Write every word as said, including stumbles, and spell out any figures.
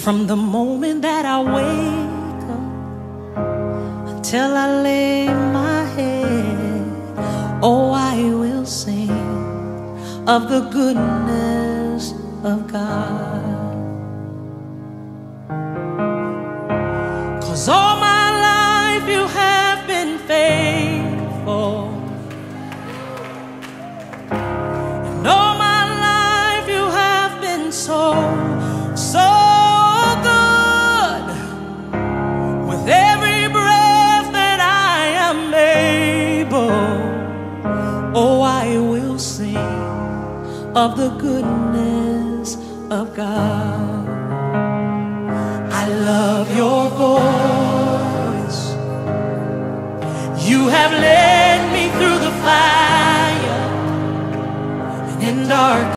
From the moment that I wake up until I lay my head, oh, I will sing of the goodness of God. 'Cause all my life you have been faithful, and all my life you have been so, so oh, I will sing of the goodness of God. I love your voice. You have led me through the fire and in dark